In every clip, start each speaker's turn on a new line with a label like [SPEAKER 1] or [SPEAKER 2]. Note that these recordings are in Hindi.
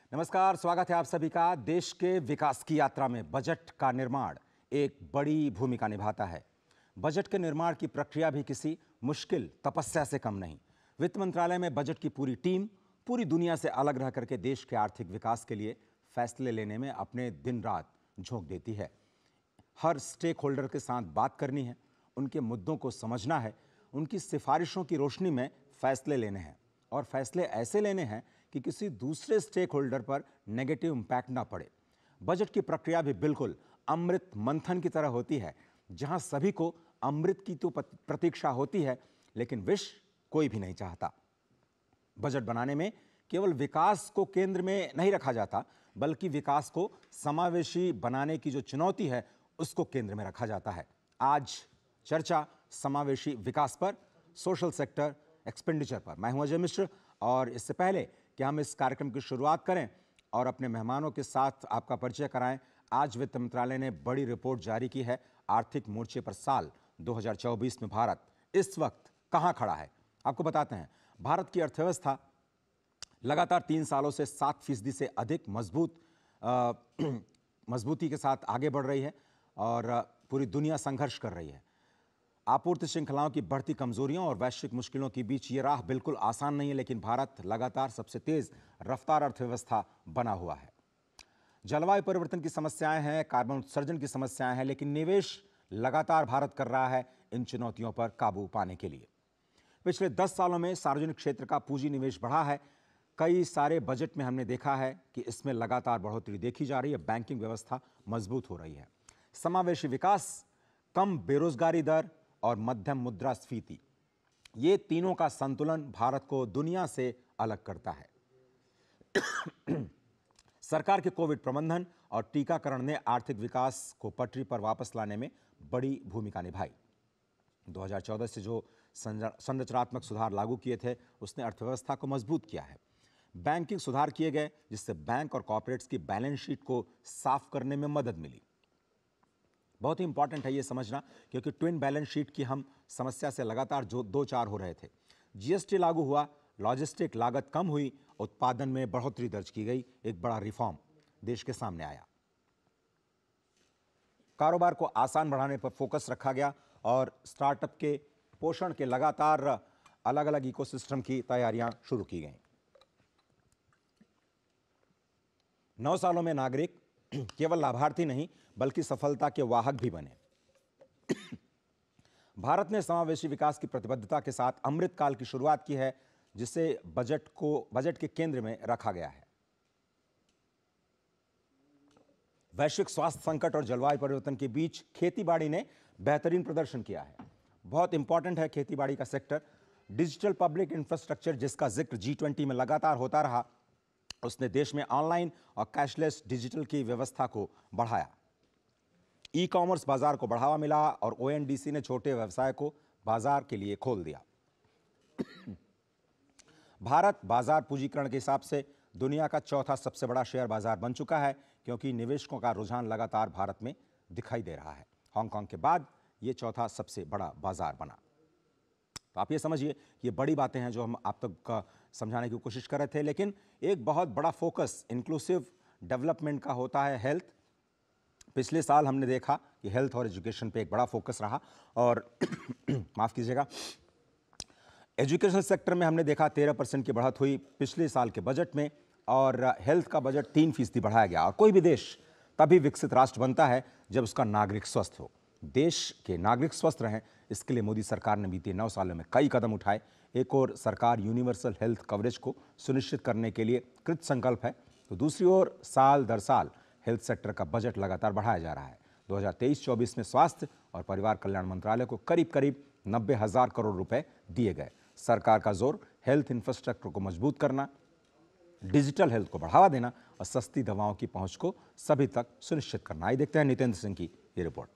[SPEAKER 1] नमस्कार, स्वागत है आप सभी का। देश के विकास की यात्रा में बजट का निर्माण एक बड़ी भूमिका निभाता है। बजट के निर्माण की प्रक्रिया भी किसी मुश्किल तपस्या से कम नहीं। वित्त मंत्रालय में बजट की पूरी टीम पूरी दुनिया से अलग रह करके देश के आर्थिक विकास के लिए फैसले लेने में अपने दिन रात झोंक देती है। हर स्टेक होल्डर के साथ बात करनी है, उनके मुद्दों को समझना है, उनकी सिफारिशों की रोशनी में फैसले लेने हैं और फैसले ऐसे लेने हैं कि किसी दूसरे स्टेक होल्डर पर नेगेटिव इंपैक्ट ना पड़े। बजट की प्रक्रिया भी बिल्कुल अमृत मंथन की तरह होती है, जहां सभी को अमृत की तो प्रतीक्षा होती है, लेकिन विष कोई भी नहीं चाहता। बजट बनाने में केवल विकास को केंद्र में नहीं रखा जाता, बल्कि विकास को समावेशी बनाने की जो चुनौती है उसको केंद्र में रखा जाता है। आज चर्चा समावेशी विकास पर, सोशल सेक्टर एक्सपेंडिचर पर। मैं हूं अजय मिश्र और इससे पहले कि हम इस कार्यक्रम की शुरुआत करें और अपने मेहमानों के साथ आपका परिचय कराएं, आज वित्त मंत्रालय ने बड़ी रिपोर्ट जारी की है। आर्थिक मोर्चे पर साल 2024 में भारत इस वक्त कहां खड़ा है, आपको बताते हैं। भारत की अर्थव्यवस्था लगातार 3 सालों से 7% से अधिक मजबूती के साथ आगे बढ़ रही है और पूरी दुनिया संघर्ष कर रही है। आपूर्ति श्रृंखलाओं की बढ़ती कमजोरियों और वैश्विक मुश्किलों के बीच ये राह बिल्कुल आसान नहीं है, लेकिन भारत लगातार सबसे तेज रफ्तार अर्थव्यवस्था बना हुआ है। जलवायु परिवर्तन की समस्याएं हैं, कार्बन उत्सर्जन की समस्याएं हैं, लेकिन निवेश लगातार भारत कर रहा है इन चुनौतियों पर काबू पाने के लिए। पिछले 10 सालों में सार्वजनिक क्षेत्र का पूंजी निवेश बढ़ा है। कई सारे बजट में हमने देखा है कि इसमें लगातार बढ़ोतरी देखी जा रही है। बैंकिंग व्यवस्था मजबूत हो रही है। समावेशी विकास, कम बेरोजगारी दर और मध्यम मुद्रास्फीति, ये तीनों का संतुलन भारत को दुनिया से अलग करता है। सरकार के कोविड प्रबंधन और टीकाकरण ने आर्थिक विकास को पटरी पर वापस लाने में बड़ी भूमिका निभाई। 2014 से जो संरचनात्मक सुधार लागू किए थे, उसने अर्थव्यवस्था को मजबूत किया है। बैंकिंग सुधार किए गए, जिससे बैंक और कॉर्पोरेट्स की बैलेंस शीट को साफ करने में मदद मिली। बहुत ही इंपॉर्टेंट है ये समझना, क्योंकि ट्विन बैलेंस शीट की हम समस्या से लगातार दो चार हो रहे थे। जीएसटी लागू हुआ, लॉजिस्टिक लागत कम हुई, उत्पादन में बढ़ोतरी दर्ज की गई, एक बड़ा रिफॉर्म देश के सामने आया। कारोबार को आसान बढ़ाने पर फोकस रखा गया और स्टार्टअप के पोषण के लगातार अलग अलग इकोसिस्टम की तैयारियां शुरू की गई। 9 सालों में नागरिक केवल लाभार्थी नहीं, बल्कि सफलता के वाहक भी बने। भारत ने समावेशी विकास की प्रतिबद्धता के साथ अमृत काल की शुरुआत की है, जिसे बजट के केंद्र में रखा गया है। वैश्विक स्वास्थ्य संकट और जलवायु परिवर्तन के बीच खेतीबाड़ी ने बेहतरीन प्रदर्शन किया है। बहुत इंपॉर्टेंट है खेतीबाड़ी का सेक्टर। डिजिटल पब्लिक इंफ्रास्ट्रक्चर, जिसका जिक्र G20 में लगातार होता रहा, उसने देश में ऑनलाइन और कैशलेस डिजिटल की व्यवस्था को बढ़ाया। ई कॉमर्स बाजार को बढ़ावा मिला और ONDC ने छोटे व्यवसाय को बाजार के लिए खोल दिया। भारत बाजार पूंजीकरण के हिसाब से दुनिया का चौथा सबसे बड़ा शेयर बाजार बन चुका है, क्योंकि निवेशकों का रुझान लगातार भारत में दिखाई दे रहा है। हांगकांग के बाद यह चौथा सबसे बड़ा बाजार बना। तो आप ये समझिए, ये बड़ी बातें हैं जो हम आप तक समझाने की कोशिश कर रहे थे। लेकिन एक बहुत बड़ा फोकस इंक्लूसिव डेवलपमेंट का होता है, हेल्थ। पिछले साल हमने देखा कि हेल्थ और एजुकेशन पे एक बड़ा फोकस रहा और माफ कीजिएगा, एजुकेशन सेक्टर में हमने देखा 13% की बढ़त हुई पिछले साल के बजट में और हेल्थ का बजट 3% बढ़ाया गया। और कोई भी देश तभी विकसित राष्ट्र बनता है जब उसका नागरिक स्वस्थ हो। देश के नागरिक स्वस्थ रहें, इसके लिए मोदी सरकार ने बीते 9 सालों में कई कदम उठाए। एक और सरकार यूनिवर्सल हेल्थ कवरेज को सुनिश्चित करने के लिए कृत संकल्प है, तो दूसरी ओर साल दर साल हेल्थ सेक्टर का बजट लगातार बढ़ाया जा रहा है। 2023-24 में स्वास्थ्य और परिवार कल्याण मंत्रालय को करीब 90,000 करोड़ रुपए दिए गए। सरकार का जोर हेल्थ इंफ्रास्ट्रक्चर को मजबूत करना, डिजिटल हेल्थ को बढ़ावा देना और सस्ती दवाओं की पहुंच को सभी तक सुनिश्चित करना। आइए देखते हैं नितेंद्र सिंह की ये रिपोर्ट।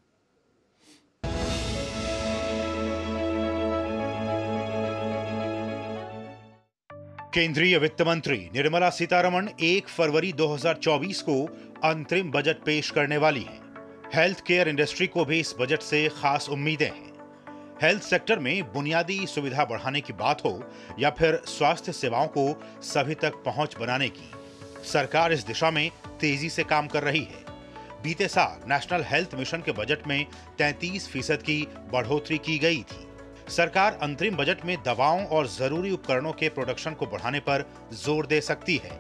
[SPEAKER 2] केंद्रीय वित्त मंत्री निर्मला सीतारमण 1 फरवरी 2024 को अंतरिम बजट पेश करने वाली हैं। हेल्थ केयर इंडस्ट्री को भी इस बजट से खास उम्मीदें हैं। हेल्थ सेक्टर में बुनियादी सुविधा बढ़ाने की बात हो या फिर स्वास्थ्य सेवाओं को सभी तक पहुंच बनाने की, सरकार इस दिशा में तेजी से काम कर रही है। बीते साल नेशनल हेल्थ मिशन के बजट में 33% की बढ़ोतरी की गई थी। सरकार अंतरिम बजट में दवाओं और जरूरी उपकरणों के प्रोडक्शन को बढ़ाने पर जोर दे सकती है।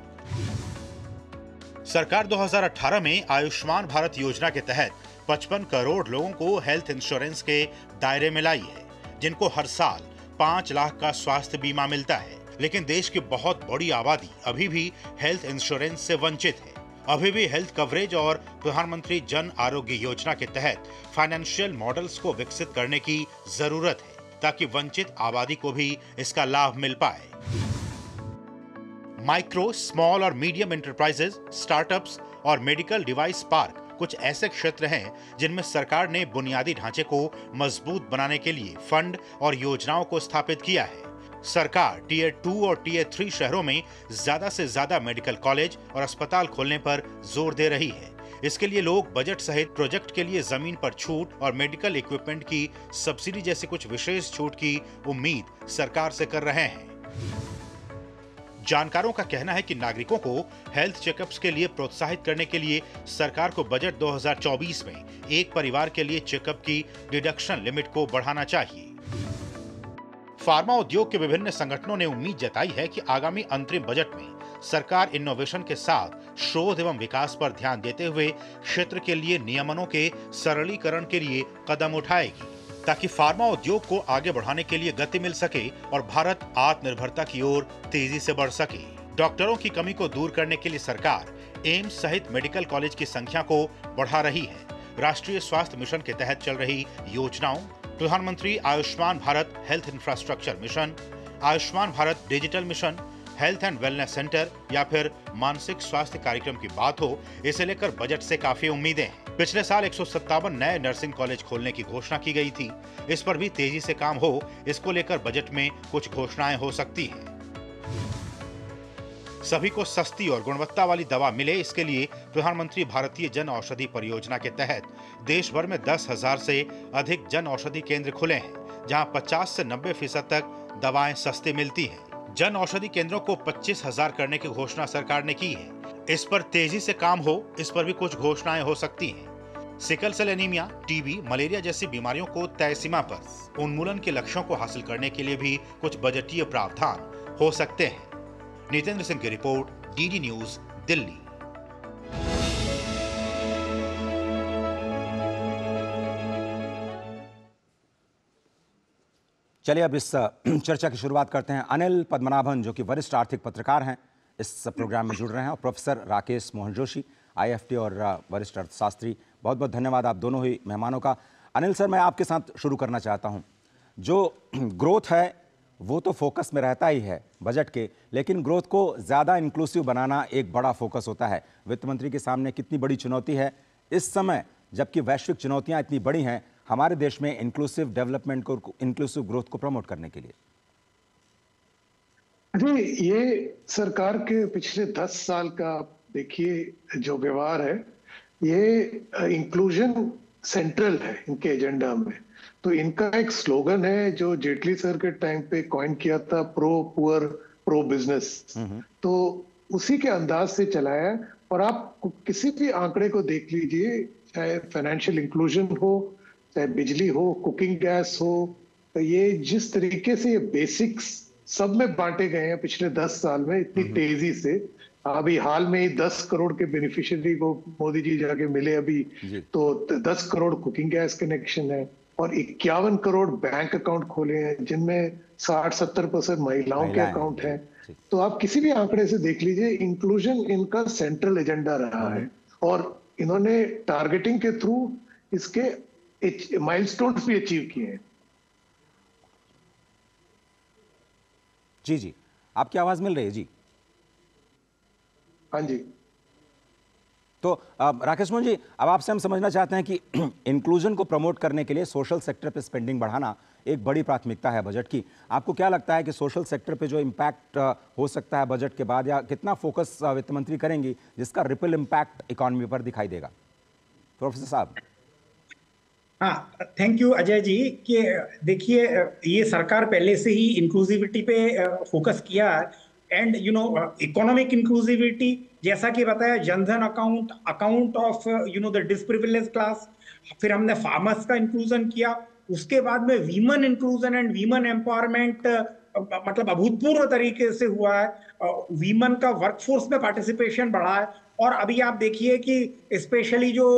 [SPEAKER 2] सरकार 2018 में आयुष्मान भारत योजना के तहत 55 करोड़ लोगों को हेल्थ इंश्योरेंस के दायरे में लाई है, जिनको हर साल 5 लाख का स्वास्थ्य बीमा मिलता है। लेकिन देश की बहुत बड़ी आबादी अभी भी हेल्थ इंश्योरेंस से वंचित है। अभी भी हेल्थ कवरेज और प्रधानमंत्री जन आरोग्य योजना के तहत फाइनेंशियल मॉडल्स को विकसित करने की जरूरत है, ताकि वंचित आबादी को भी इसका लाभ मिल पाए। माइक्रो, स्मॉल और मीडियम एंटरप्राइजेस, स्टार्टअप्स और मेडिकल डिवाइस पार्क कुछ ऐसे क्षेत्र हैं जिनमें सरकार ने बुनियादी ढांचे को मजबूत बनाने के लिए फंड और योजनाओं को स्थापित किया है। सरकार टियर 2 और टियर 3 शहरों में ज्यादा से ज्यादा मेडिकल कॉलेज और अस्पताल खोलने पर जोर दे रही है। इसके लिए लोग बजट सहित प्रोजेक्ट के लिए जमीन पर छूट और मेडिकल इक्विपमेंट की सब्सिडी जैसी कुछ विशेष छूट की उम्मीद सरकार से कर रहे हैं। जानकारों का कहना है कि नागरिकों को हेल्थ चेकअप्स के लिए प्रोत्साहित करने के लिए सरकार को बजट 2024 में एक परिवार के लिए चेकअप की डिडक्शन लिमिट को बढ़ाना चाहिए। फार्मा उद्योग के विभिन्न संगठनों ने उम्मीद जताई है कि आगामी अंतरिम बजट में सरकार इनोवेशन के साथ शोध एवं विकास पर ध्यान देते हुए क्षेत्र के लिए नियमनों के सरलीकरण के लिए कदम उठाएगी, ताकि फार्मा उद्योग को आगे बढ़ाने के लिए गति मिल सके और भारत आत्मनिर्भरता की ओर तेजी से बढ़ सके। डॉक्टरों की कमी को दूर करने के लिए सरकार एम्स सहित मेडिकल कॉलेज की संख्या को बढ़ा रही है। राष्ट्रीय स्वास्थ्य मिशन के तहत चल रही योजनाओं, प्रधानमंत्री Ayushman Bharat health infrastructure mission, Ayushman Bharat digital mission, health and wellness centre या फिर मानसिक स्वास्थ्य कार्यक्रम की बात हो, इसे लेकर बजट से काफी उम्मीदें हैं। पिछले साल 157 नए नर्सिंग कॉलेज खोलने की घोषणा की गई थी। इस पर भी तेजी से काम हो, इसको लेकर बजट में कुछ घोषणाएं हो सकती हैं। सभी को सस्ती और गुणवत्ता वाली दवा मिले, इसके लिए प्रधानमंत्री भारतीय जन औषधि परियोजना के तहत देश भर में 10,000 से अधिक जन औषधि केंद्र खुले हैं, जहां 50 से 90% तक दवाएं सस्ती मिलती हैं। जन औषधि केंद्रों को 25,000 करने की घोषणा सरकार ने की है। इस पर तेजी से काम हो, इस पर भी कुछ घोषणाएं हो सकती हैं। Sickle cell anaemia, TB, malaria जैसी बीमारियों को तय सीमा पर उन्मूलन के लक्ष्यों को हासिल करने के लिए भी कुछ बजटीय प्रावधान हो सकते हैं। नितेंद्र सिंह की रिपोर्ट, डीडी न्यूज, दिल्ली।
[SPEAKER 1] चलिए अब इस चर्चा की शुरुआत करते हैं। अनिल पद्मनाभन, जो कि वरिष्ठ आर्थिक पत्रकार हैं, इस प्रोग्राम में जुड़ रहे हैं, और प्रोफेसर राकेश मोहन जोशी, आईएफटी और वरिष्ठ अर्थशास्त्री। बहुत बहुत धन्यवाद आप दोनों ही मेहमानों का। अनिल सर, मैं आपके साथ शुरू करना चाहता हूं। जो ग्रोथ है वो तो फोकस में रहता ही है बजट के, लेकिन ग्रोथ को ज़्यादा इंक्लूसिव बनाना एक बड़ा फोकस होता है। वित्त मंत्री के सामने कितनी बड़ी चुनौती है इस समय, जबकि वैश्विक चुनौतियां इतनी बड़ी हैं हमारे देश में इंक्लूसिव डेवलपमेंट को, इंक्लूसिव ग्रोथ को प्रमोट करने के लिए।
[SPEAKER 3] अरे ये सरकार के पिछले 10 साल का देखिए जो व्यवहार है, ये इंक्लूजन सेंट्रल है इनके एजेंडा में। तो इनका एक स्लोगन है जो जेटली सर के टाइम पे कॉइन किया था, प्रो पुअर प्रो बिजनेस। तो उसी के अंदाज से चलाया। और आप किसी भी आंकड़े को देख लीजिए, चाहे फाइनेंशियल इंक्लूजन हो, चाहे बिजली हो, कुकिंग गैस हो, तो ये जिस तरीके से ये बेसिक्स सब में बांटे गए हैं पिछले 10 साल में इतनी तेजी से। अभी हाल में ही 10 करोड़ के बेनिफिशियरी को मोदी जी जाके मिले अभी, तो 10 करोड़ कुकिंग गैस कनेक्शन है और 51 करोड़ बैंक अकाउंट खोले हैं, जिनमें 60-70% महिलाओं के अकाउंट हैं। तो आप किसी भी आंकड़े से देख लीजिए, इंक्लूजन इनका सेंट्रल एजेंडा रहा है और इन्होंने टारगेटिंग के थ्रू इसके माइलस्टोन्स भी अचीव किए हैं।
[SPEAKER 1] जी जी, आपकी आवाज मिल रही है जी।
[SPEAKER 3] हाँ जी।
[SPEAKER 1] तो राकेश मोहन जी, अब आपसे हम समझना चाहते हैं कि इंक्लूजन को प्रमोट करने के लिए सोशल सेक्टर पे स्पेंडिंग बढ़ाना एक बड़ी प्राथमिकता है बजट की। आपको क्या लगता है कि सोशल सेक्टर पे जो इम्पैक्ट हो सकता है बजट के बाद, या कितना फोकस वित्त मंत्री करेंगी जिसका रिपल इम्पैक्ट इकोनॉमी पर दिखाई देगा? प्रोफेसर साहब।
[SPEAKER 4] हाँ, थैंक यू अजय जी। कि देखिए, ये सरकार पहले से ही इंक्लूसिविटी पे फोकस किया, एंड इकोनॉमिक इंक्लूसिविटी जैसा कि बताया, Jan Dhan account, account of the disprivilege class, फिर हमने फार्मर्स का इंक्लूजन किया, उसके बाद में women inclusion and women empowerment मतलब अभूतपूर्व तरीके से हुआ है। वीमन का वर्कफोर्स में पार्टिसिपेशन बढ़ा है, और अभी आप देखिए कि स्पेशली जो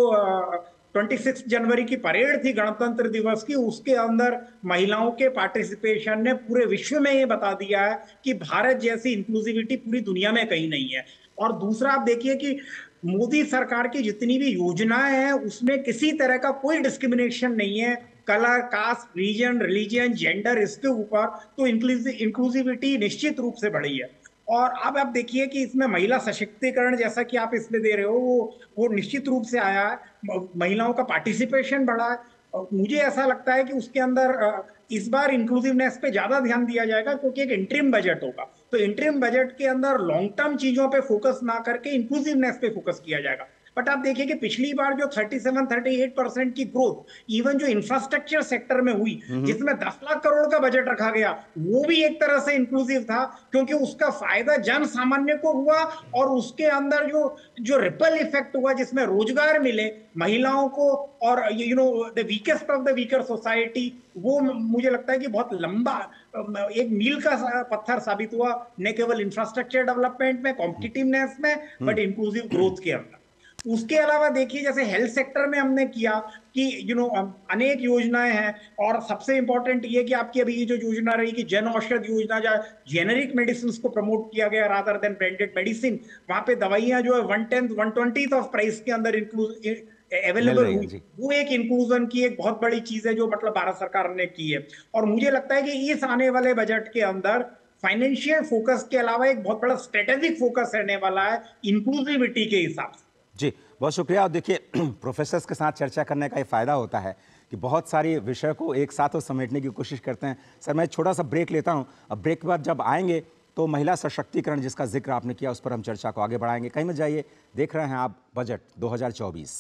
[SPEAKER 4] 26 जनवरी की परेड थी गणतंत्र दिवस की, उसके अंदर महिलाओं के पार्टिसिपेशन ने पूरे विश्व में ये बता दिया है कि भारत जैसी इंक्लूसिविटी पूरी दुनिया में कहीं नहीं है। और दूसरा आप देखिए कि मोदी सरकार की जितनी भी योजनाएं हैं उसमें किसी तरह का कोई डिस्क्रिमिनेशन नहीं है, colour, caste, region, religion, gender, इसके ऊपर तो इंक्लूसिविटी निश्चित रूप से बढ़ी है। और अब आप देखिए कि इसमें महिला सशक्तिकरण जैसा कि आप इसमें दे रहे हो, वो निश्चित रूप से आया है, महिलाओं का पार्टिसिपेशन बढ़ा है। मुझे ऐसा लगता है कि उसके अंदर इस बार इंक्लूसिवनेस पे ज्यादा ध्यान दिया जाएगा, क्योंकि एक इंटरिम बजट होगा, तो इंटरिम बजट के अंदर लॉन्ग टर्म चीजों पे फोकस ना करके इंक्लूसिवनेस पे फोकस किया जाएगा। बट आप देखिए कि पिछली बार जो 37-38% की ग्रोथ इवन जो इंफ्रास्ट्रक्चर सेक्टर में हुई, जिसमें 10 लाख करोड़ का बजट रखा गया, वो भी एक तरह से इंक्लूसिव था, क्योंकि उसका फायदा जन सामान्य को हुआ, और उसके अंदर जो रिपल इफेक्ट हुआ, जिसमें रोजगार मिले महिलाओं को और the weakest of the weaker society, वो मुझे लगता है कि बहुत लंबा एक मील का पत्थर साबित हुआ, न केवल इंफ्रास्ट्रक्चर डेवलपमेंट में, कॉम्पिटिटिवनेस में, बट इंक्लूसिव ग्रोथ के अंदर। उसके अलावा देखिए, जैसे हेल्थ सेक्टर में हमने किया कि अनेक योजनाएं हैं, और सबसे इंपॉर्टेंट ये कि आपकी अभी ये जो योजना रही कि जन औषधि योजना, जहाँ जेनेरिक मेडिसिन को प्रमोट किया गया रादर देन ब्रांडेड मेडिसिन, वहां पे दवाइयां जो है 1/10 ऑफ प्राइस के अंदर अवेलेबल हुई, वो एक इंक्लूजन की एक बहुत बड़ी चीज है जो मतलब भारत सरकार ने की है। और मुझे लगता है कि इस आने वाले बजट के अंदर फाइनेंशियल फोकस के अलावा एक बहुत बड़ा स्ट्रेटेजिक फोकस रहने वाला है इंक्लूसिविटी के हिसाब से।
[SPEAKER 1] जी, बहुत शुक्रिया। और देखिए, प्रोफेसर्स के साथ चर्चा करने का ये फ़ायदा होता है कि बहुत सारी विषय को एक साथ वो समेटने की कोशिश करते हैं। सर, मैं छोटा सा ब्रेक लेता हूँ। अब ब्रेक के बाद जब आएंगे तो महिला सशक्तिकरण जिसका जिक्र आपने किया, उस पर हम चर्चा को आगे बढ़ाएंगे। कहीं मत जाइए, देख रहे हैं आप बजट 2024।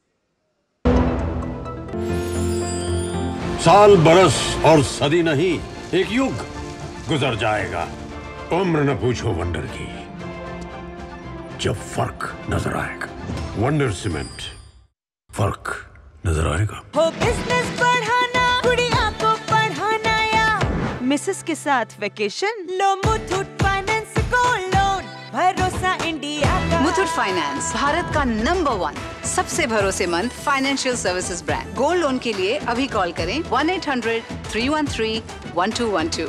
[SPEAKER 5] साल, बरस और सदी नहीं, एक युग गुजर जाएगा, उम्र न पूछो वंडर की, जब फर्क नजर आएगा। वंडर सीमेंट, फर्क नजर आएगा।
[SPEAKER 6] हो बिजनेस बढ़ाना, गुड़िया को पढ़ाना, या मिसेस के साथ वेकेशन, लो मुथूट फाइनेंस गोल्ड लोन, भरोसा इंडिया का।
[SPEAKER 7] मुथूट फाइनेंस, भारत का नंबर 1 सबसे भरोसेमंद financial services brand. Gold loan के लिए अभी कॉल करें 1-800-313-1212।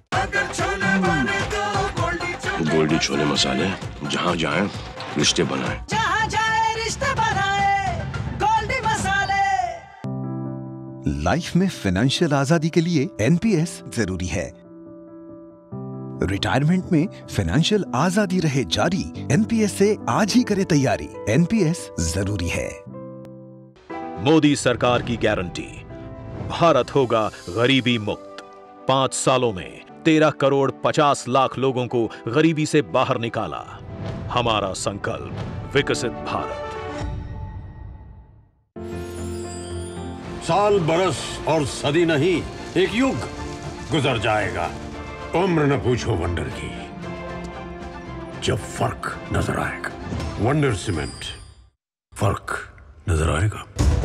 [SPEAKER 8] गोल्डी छोले मसाले, जहाँ जाए रिश्ते बनाए,
[SPEAKER 6] जहाँ जाए रिश्ते बनाए, गोल्डी मसाले।
[SPEAKER 9] लाइफ में फाइनेंशियल आजादी के लिए एनपीएस जरूरी है। रिटायरमेंट में फाइनेंशियल आजादी रहे जारी, एनपीएस से आज ही करे तैयारी। एनपीएस जरूरी है।
[SPEAKER 10] मोदी सरकार की गारंटी, भारत होगा गरीबी मुक्त। 5 सालों में 13 करोड़ 50 लाख लोगों को गरीबी से बाहर निकाला। हमारा संकल्प, विकसित भारत।
[SPEAKER 5] साल, बरस और सदी नहीं, एक युग गुजर जाएगा, उम्र न पूछो वंडर की, जब फर्क नजर आएगा। वंडर सीमेंट, फर्क नजर आएगा।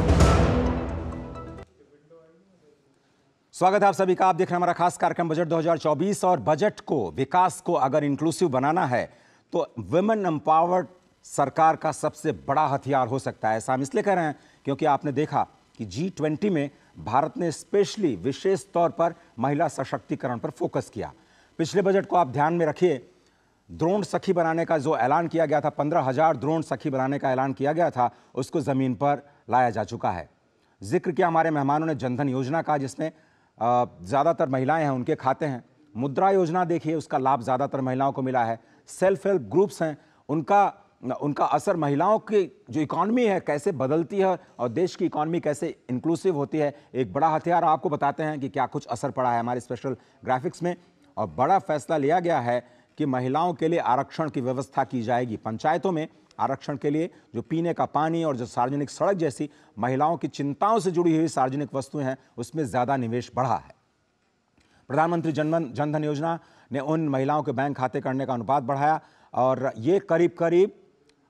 [SPEAKER 1] स्वागत है आप सभी का। आप देख रहे हैं हमारा खास कार्यक्रम बजट 2024। और बजट को, विकास को अगर इंक्लूसिव बनाना है तो वुमेन एम्पावर्ड सरकार का सबसे बड़ा हथियार हो सकता है। ऐसा हम इसलिए कह रहे हैं क्योंकि आपने देखा कि G20 में भारत ने स्पेशली, विशेष तौर पर महिला सशक्तिकरण पर फोकस किया। पिछले बजट को आप ध्यान में रखिए, ड्रोन सखी बनाने का जो ऐलान किया गया था, 15,000 ड्रोन सखी बनाने का ऐलान किया गया था, उसको ज़मीन पर लाया जा चुका है। जिक्र किया हमारे मेहमानों ने जनधन योजना का, जिसमें ज़्यादातर महिलाएं हैं, उनके खाते हैं। मुद्रा योजना देखिए, उसका लाभ ज़्यादातर महिलाओं को मिला है। सेल्फ हेल्प ग्रुप्स हैं, उनका असर महिलाओं की जो इकॉनमी है कैसे बदलती है और देश की इकॉनमी कैसे इंक्लूसिव होती है, एक बड़ा हथियार। आपको बताते हैं कि क्या कुछ असर पड़ा है हमारे स्पेशल ग्राफिक्स में। और बड़ा फैसला लिया गया है कि महिलाओं के लिए आरक्षण की व्यवस्था की जाएगी। पंचायतों में आरक्षण के लिए जो पीने का पानी और जो सार्वजनिक सड़क जैसी महिलाओं की चिंताओं से जुड़ी हुई सार्वजनिक वस्तुएं हैं, उसमें ज़्यादा निवेश बढ़ा है। प्रधानमंत्री जनधन योजना ने उन महिलाओं के बैंक खाते करने का अनुपात बढ़ाया और ये करीब करीब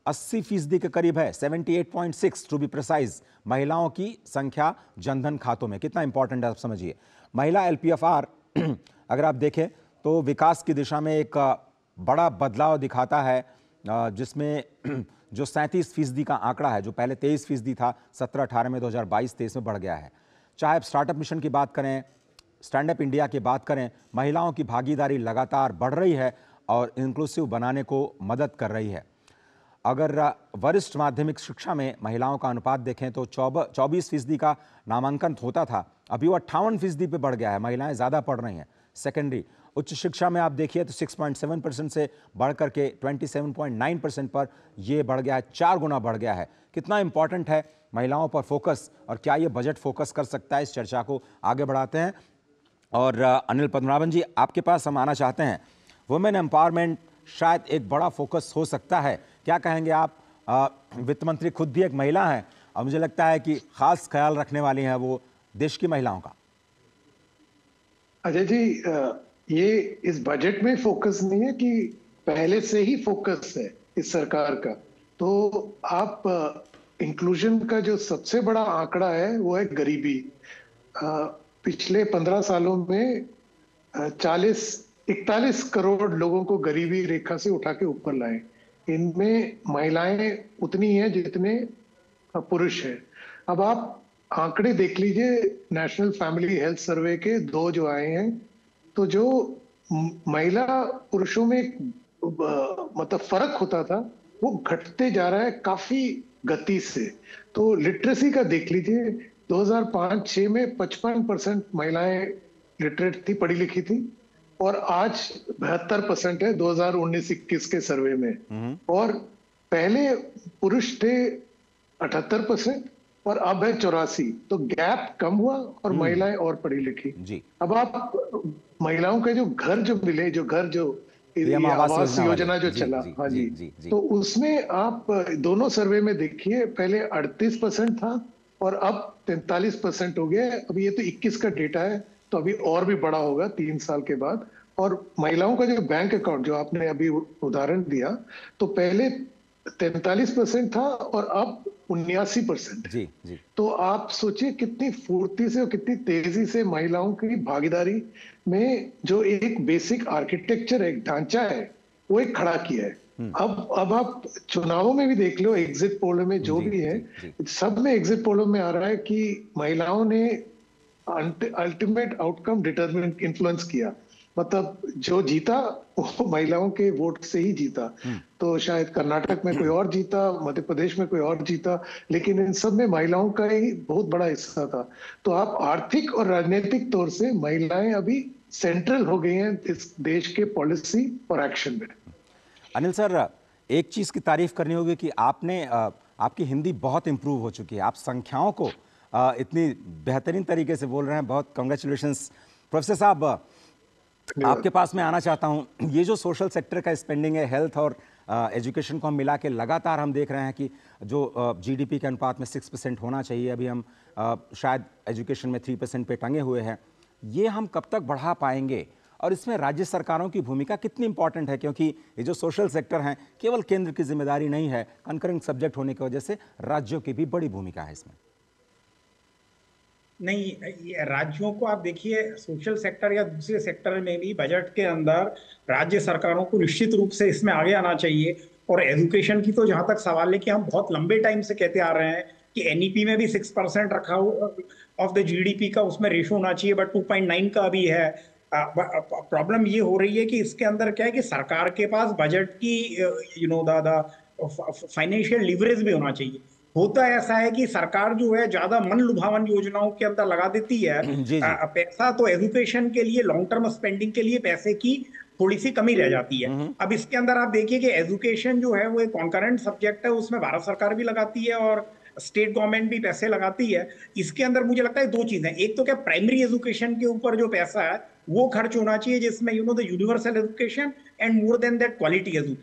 [SPEAKER 1] 80% के करीब है, 78.6 टू बी प्रिसाइज, महिलाओं की संख्या जनधन खातों में। कितना इंपॉर्टेंट है आप समझिए। महिला LPFR अगर आप देखें तो विकास की दिशा में एक बड़ा बदलाव दिखाता है, जिसमें जो 37% का आंकड़ा है, जो पहले 23% था 17-18 में, 2022-23 में बढ़ गया है। चाहे आप स्टार्टअप मिशन की बात करें, स्टैंड अप इंडिया की बात करें, महिलाओं की भागीदारी लगातार बढ़ रही है और इंक्लूसिव बनाने को मदद कर रही है। अगर वरिष्ठ माध्यमिक शिक्षा में महिलाओं का अनुपात देखें तो 24% का नामांकन होता था, अभी वो 58% पे बढ़ गया है, महिलाएं ज़्यादा पढ़ रही हैं। सेकेंडरी उच्च शिक्षा में आप देखिए तो 6.7% से बढ़ करके 27.9% पर ये बढ़ गया है, 4 गुना बढ़ गया है। कितना इंपॉर्टेंट है महिलाओं पर फोकस, और क्या ये बजट फोकस कर सकता है? इस चर्चा को आगे बढ़ाते हैं। और अनिल पद्मनाभन जी, आपके पास हम आना चाहते हैं। वुमेन एम्पावरमेंट शायद एक बड़ा फोकस हो सकता है, क्या कहेंगे आप? वित्त मंत्री खुद भी एक महिला हैं और मुझे लगता है कि खास ख्याल रखने वाली हैं वो देश की महिलाओं का।
[SPEAKER 3] अजय जी, ये इस बजट में फोकस नहीं है कि पहले से ही फोकस है इस सरकार का। तो आप इंक्लूजन का जो सबसे बड़ा आंकड़ा है वो है गरीबी। पिछले 15 सालों में 41 करोड़ लोगों को गरीबी रेखा से उठा के ऊपर लाए। इनमें महिलाएं उतनी हैं जितने पुरुष हैं। अब आप आंकड़े देख लीजिए, नेशनल फैमिली हेल्थ सर्वे के 2 जो आए हैं, तो जो महिला पुरुषों में मतलब फर्क होता था वो घटते जा रहा है काफी गति से। तो लिटरेसी का देख लीजिए, 2005-6 में 55% महिलाएं लिटरेट थी, पढ़ी लिखी थी, और आज 72% है 2019-21 के सर्वे में। और पहले पुरुष थे 78% और अब है 84, तो गैप कम हुआ और महिलाएं और पढ़ी लिखी जी। अब आप महिलाओं के जो घर जो मिले, जो घर जो आवास योजना जो चला, हाँ जी, तो उसमें आप दोनों सर्वे में देखिए, पहले 38% था और अब 43% हो गया। अभी ये तो 21 का डेटा है, तो अभी और भी बड़ा होगा 3 साल के बाद। और महिलाओं का जो बैंक अकाउंट जो आपने अभी उदाहरण दिया, तो पहले 43% था और अब 79% जी। तो आप सोचिए कितनी फुर्ती से और कितनी तेजी से महिलाओं की भागीदारी में जो एक बेसिक आर्किटेक्चर है, एक ढांचा है, वो एक खड़ा किया है। अब आप चुनावों में भी देख लो, एग्जिट पोल में जो भी है, सब में एग्जिट पोलों में आ रहा है कि महिलाओं ने अल्टीमेट आउटकम डिटरमिनेंट इन्फ्लुएंस किया। मतलब जो जीता वो महिलाओं के वोट से ही जीता। तो शायद कर्नाटक में कोई और जीता, मध्य प्रदेश में कोई और जीता, लेकिन इन सब में महिलाओं का ही बहुत बड़ा हिस्सा था। तो आप आर्थिक और राजनीतिक तौर से महिलाएं अभी सेंट्रल हो गई हैं इस देश के पॉलिसी और एक्शन में।
[SPEAKER 1] अनिल सर, एक चीज की तारीफ करनी होगी कि आपकी हिंदी बहुत इंप्रूव हो चुकी है, आप संख्याओं को इतनी बेहतरीन तरीके से बोल रहे हैं, बहुत कांग्रेचुलेशंस। प्रोफेसर साहब, आपके पास मैं आना चाहता हूं। ये जो सोशल सेक्टर का स्पेंडिंग है, हेल्थ और एजुकेशन को हम मिला के लगातार हम देख रहे हैं कि जो GDP के अनुपात में 6% होना चाहिए, अभी हम शायद एजुकेशन में 3% पे टंगे हुए हैं। ये हम कब तक बढ़ा पाएंगे और इसमें राज्य सरकारों की भूमिका कितनी इंपॉर्टेंट है? क्योंकि ये जो सोशल सेक्टर हैं केवल केंद्र की जिम्मेदारी नहीं है, कंकरिंग सब्जेक्ट होने की वजह से राज्यों की भी बड़ी भूमिका है इसमें।
[SPEAKER 4] नहीं, राज्यों को आप देखिए, सोशल सेक्टर या दूसरे सेक्टर में भी बजट के अंदर राज्य सरकारों को निश्चित रूप से इसमें आगे आना चाहिए। और एजुकेशन की तो जहां तक सवाल है कि हम बहुत लंबे टाइम से कहते आ रहे हैं कि NEP में भी 6% रखा हो ऑफ द GDP का उसमें रेशो होना चाहिए, बट 2.9 का अभी है। प्रॉब्लम ये हो रही है कि इसके अंदर क्या है कि सरकार के पास बजट की फाइनेंशियल लीवरेज भी होना चाहिए। होता ऐसा है कि सरकार जो है ज्यादा मन लुभावन योजनाओं के अंदर लगा देती है पैसा, तो एजुकेशन के लिए, लॉन्ग टर्म स्पेंडिंग के लिए पैसे की थोड़ी सी कमी रह जाती है। अब इसके अंदर आप देखिए कि एजुकेशन जो है वो एक कॉन्करेंट सब्जेक्ट है, उसमें भारत सरकार भी लगाती है और स्टेट गवर्नमेंट भी पैसे लगाती है। इसके अंदर मुझे लगता है 2 चीजें, एक तो क्या प्राइमरी एजुकेशन के ऊपर जो पैसा है वो खर्च होना चाहिए, जिसमें the universal education and more than that quality education.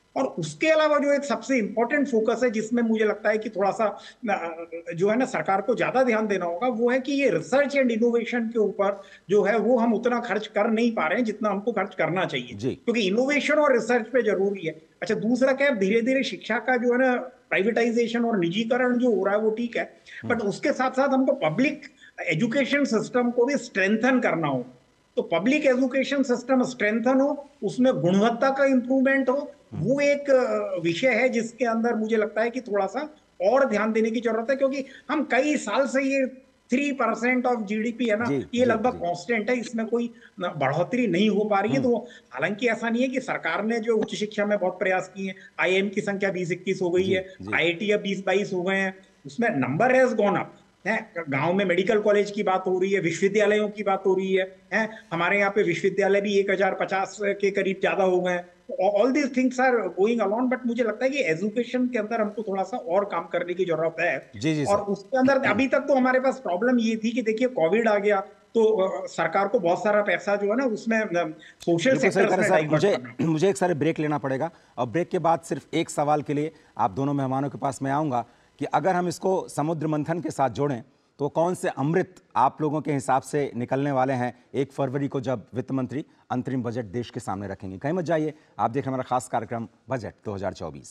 [SPEAKER 4] और उसके अलावा जो एक सबसे इंपॉर्टेंट फोकस है जिसमें मुझे लगता है कि थोड़ा सा जो है ना सरकार को ज्यादा ध्यान देना होगा, वो है कि ये रिसर्च एंड इनोवेशन के ऊपर जो है वो हम उतना खर्च कर नहीं पा रहे हैं जितना हमको खर्च करना चाहिए, क्योंकि इनोवेशन और रिसर्च पे जरूरी है। अच्छा, दूसरा क्या है, धीरे धीरे शिक्षा का जो है ना प्राइवेटाइजेशन और निजीकरण जो हो रहा है वो ठीक है, बट उसके साथ साथ हमको पब्लिक एजुकेशन सिस्टम को भी स्ट्रेंथन करना हो। तो पब्लिक एजुकेशन सिस्टम स्ट्रेंथन हो, उसमें गुणवत्ता का इंप्रूवमेंट हो, वो एक विषय है जिसके अंदर मुझे लगता है कि थोड़ा सा और ध्यान देने की जरूरत है, क्योंकि हम कई साल से ये 3% ऑफ जीडीपी है ना, ये लगभग कांस्टेंट है, इसमें कोई बढ़ोतरी नहीं हो पा रही है। तो हालांकि ऐसा नहीं है कि सरकार ने जो उच्च शिक्षा में बहुत प्रयास किए हैं, आईआईएम की संख्या 20-21 हो गई है, आईआईटी अब 20-22 हो गए हैं, उसमें नंबर हैज गॉन अप है। गांव में मेडिकल कॉलेज की बात हो रही है, विश्वविद्यालयों की बात हो रही है। हमारे यहाँ पे विश्वविद्यालय भी 1050 के करीब ज्यादा हो गए हैं। All these things are going alone, but मुझे लगता है कि एजुकेशन के अंदर हमको थोड़ा सा और काम करने की जरूरत है। और उसके अंदर अभी तक तो हमारे पास प्रॉब्लम ये थी कि देखिए कोविड आ गया तो सरकार को बहुत सारा पैसा जो है ना उसमें सोशल सेक्टर में डाइवर्ट
[SPEAKER 1] मुझे एक सारे ब्रेक लेना पड़ेगा, और ब्रेक के बाद सिर्फ एक सवाल के लिए आप दोनों मेहमानों के पास मैं आऊंगा कि अगर हम इसको समुद्र मंथन के साथ जोड़ें तो कौन से अमृत आप लोगों के हिसाब से निकलने वाले हैं 1 फरवरी को जब वित्त मंत्री अंतरिम बजट देश के सामने रखेंगे। कहीं मत जाइए, आप देख रहे हैं हमारा खास कार्यक्रम बजट 2024।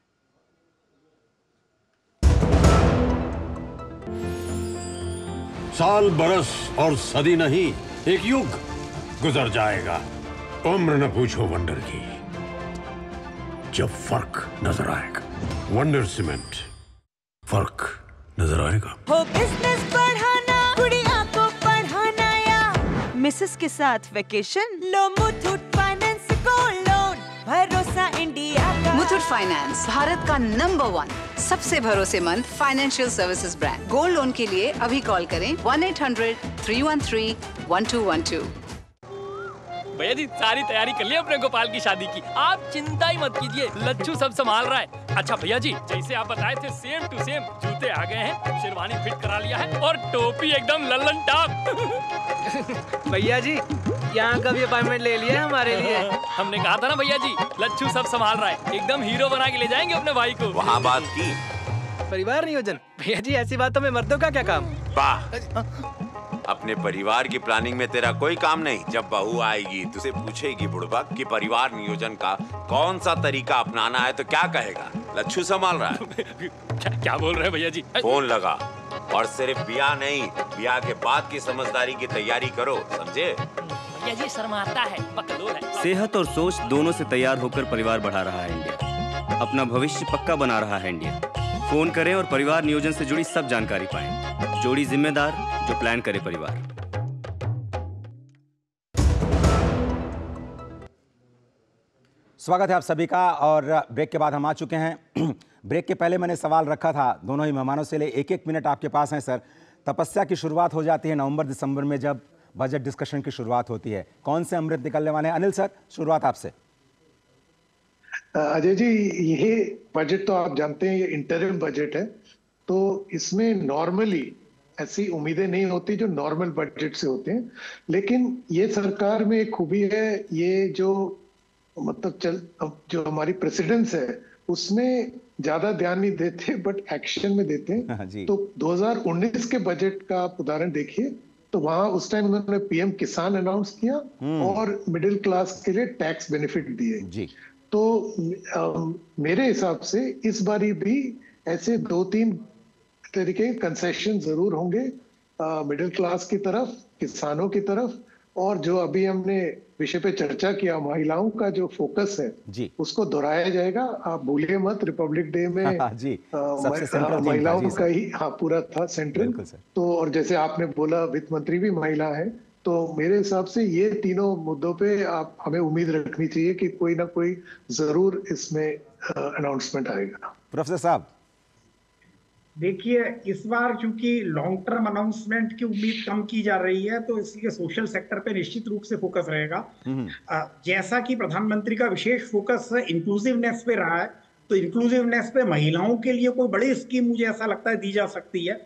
[SPEAKER 5] साल, बरस और सदी नहीं, एक युग गुजर जाएगा। उम्र न पूछो वंडर की, जब फर्क नजर आएगा। वंडर सीमेंट, फर्क नजर आएगा।
[SPEAKER 6] हो बिजनेस बढ़ाना, गुड़िया को पढ़ाना या मिसेस के साथ वेकेशन, लो मुथूट फाइनेंस गोल्ड लोन, भरोसा इंडिया का।
[SPEAKER 7] मुथूट फाइनेंस भारत का नंबर 1 सबसे भरोसेमंद financial services brand. Gold loan के लिए अभी कॉल करें 1-800-313-1212।
[SPEAKER 11] भैया जी सारी तैयारी कर ली अपने गोपाल की शादी की, आप चिंता ही मत कीजिए, लच्छू सब संभाल रहा है। अच्छा भैया जी, जैसे आप बताए थे सेम टू सेम जूते आ गए हैं, शेरवानी फिट करा लिया है और टोपी एकदम लल्लन टॉप।
[SPEAKER 12] भैया जी यहाँ का भी अपॉइंटमेंट ले लिया हमारे लिए।
[SPEAKER 11] हमने कहा था ना भैया जी, लच्छू सब संभाल रहा है, एकदम हीरो बना के ले जाएंगे अपने भाई को।
[SPEAKER 13] वहाँ बात की
[SPEAKER 12] परिवार नियोजन। भैया जी ऐसी बातों में मर्दों का क्या काम।
[SPEAKER 13] वाह, अपने परिवार की प्लानिंग में तेरा कोई काम नहीं। जब बहू आएगी तुझे पूछेगी बुड़बक कि परिवार नियोजन का कौन सा तरीका अपनाना है तो क्या कहेगा, लच्छू संभाल रहा है।
[SPEAKER 11] क्या बोल रहे हैं भैया जी।
[SPEAKER 13] फोन लगा और सिर्फ ब्याह नहीं, ब्याह के बाद की समझदारी की तैयारी करो, समझे।
[SPEAKER 11] भैया जी शर्माता है, बकलोल है।
[SPEAKER 14] सेहत और सोच दोनों से तैयार होकर परिवार बढ़ा रहा है इंडिया, अपना भविष्य पक्का बना रहा है इंडिया। फोन करें और परिवार नियोजन से जुड़ी सब जानकारी पाएं। जोड़ी जिम्मेदार जो प्लान करे परिवार।
[SPEAKER 1] स्वागत है आप सभी का, और ब्रेक के बाद हम आ चुके हैं। ब्रेक के पहले मैंने सवाल रखा था दोनों ही मेहमानों से, ले 1-1 मिनट आपके पास है सर। तपस्या की शुरुआत हो जाती है नवंबर-दिसंबर में जब बजट डिस्कशन की शुरुआत होती है, कौन से अमृत निकलने वाले हैं? अनिल सर शुरुआत आपसे।
[SPEAKER 3] अजय जी, ये बजट तो आप जानते हैं ये इंटरिम बजट है, तो इसमें नॉर्मली ऐसी उम्मीदें नहीं होती जो नॉर्मल बजट से होते हैं। लेकिन ये सरकार में एक खूबी है, ये जो मतलब जो हमारी प्रेसिडेंस है उसमें ज्यादा ध्यान नहीं देते बट एक्शन में देते हैं। तो 2019 के बजट का आप उदाहरण देखिए, तो वहां उस टाइम उन्होंने पीएम किसान अनाउंस किया और मिडिल क्लास के लिए टैक्स बेनिफिट दिए। तो मेरे हिसाब से इस बारी भी ऐसे 2-3 तरीके कंसेशन जरूर होंगे, मिडिल क्लास की तरफ, किसानों की तरफ, और जो अभी हमने विषय पे चर्चा किया महिलाओं का जो फोकस है उसको दोहराया जाएगा। आप भूलिए मत, रिपब्लिक डे में महिलाओं का ही पूरा था सेंट्रल। तो और जैसे आपने बोला वित्त मंत्री भी महिला है, तो मेरे हिसाब से ये तीनों मुद्दों पे आप हमें उम्मीद रखनी चाहिए कि कोई ना कोई जरूर इसमें अनाउंसमेंट आएगा।
[SPEAKER 1] प्रोफेसर साहब
[SPEAKER 4] देखिए, इस बार चूंकि लॉन्ग टर्म अनाउंसमेंट की उम्मीद कम की जा रही है, तो इसलिए सोशल सेक्टर पे निश्चित रूप से फोकस रहेगा। जैसा कि प्रधानमंत्री का विशेष फोकस इंक्लूसिवनेस पे रहा है, तो इंक्लूसिवनेस पे महिलाओं के लिए कोई बड़ी स्कीम मुझे ऐसा लगता है दी जा सकती है।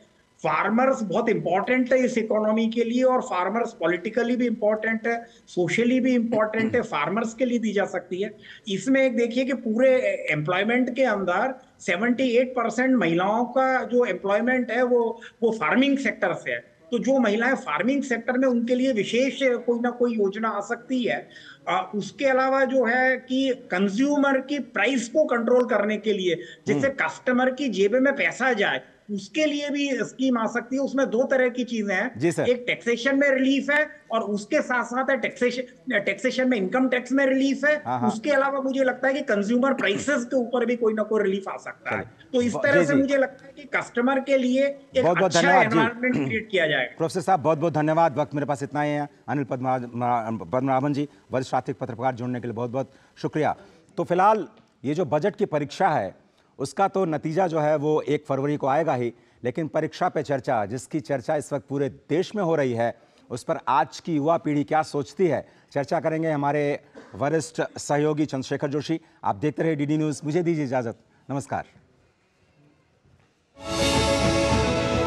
[SPEAKER 4] फार्मर्स बहुत इंपॉर्टेंट है इस इकोनॉमी के लिए, और फार्मर्स पॉलिटिकली भी इंपॉर्टेंट है, सोशली भी इंपॉर्टेंट है, फार्मर्स के लिए दी जा सकती है। इसमें एक देखिए कि पूरे एम्प्लॉयमेंट के अंदर 78% महिलाओं का जो एम्प्लॉयमेंट है वो फार्मिंग सेक्टर से है। तो जो महिलाएं फार्मिंग सेक्टर में, उनके लिए विशेष कोई ना कोई योजना आ सकती है। उसके अलावा जो है कि कंज्यूमर की प्राइस को कंट्रोल करने के लिए, जिससे कस्टमर की जेब में पैसा जाए, उसके लिए भी स्कीम आ सकती है। उसमें दो तरह की चीजें हैं, एक टैक्सेशन में रिलीफ है और उसके साथ साथ है टैक्सेशन में इनकम टैक्स में रिलीफ है। उसके अलावा मुझे लगता है कि कंज्यूमर प्राइसेस के ऊपर भी कोई ना कोई रिलीफ आ सकता है। तो इस तरह से मुझे लगता है कि कस्टमर के लिए एक अच्छा एनवायरनमेंट क्रिएट किया जाएगा।
[SPEAKER 1] प्रोफेसर साहब बहुत बहुत धन्यवाद। वक्त मेरे पास इतना ही है। अनिल पद्मनाभन जी, वरिष्ठ आर्थिक पत्रकार, जुड़ने के लिए बहुत बहुत शुक्रिया। तो फिलहाल ये जो बजट की परीक्षा है उसका तो नतीजा जो है वो 1 फरवरी को आएगा ही, लेकिन परीक्षा पे चर्चा, जिसकी चर्चा इस वक्त पूरे देश में हो रही है, उस पर आज की युवा पीढ़ी क्या सोचती है, चर्चा करेंगे हमारे वरिष्ठ सहयोगी चंद्रशेखर जोशी। आप देखते रहे डीडी न्यूज़। मुझे दीजिए इजाज़त। नमस्कार।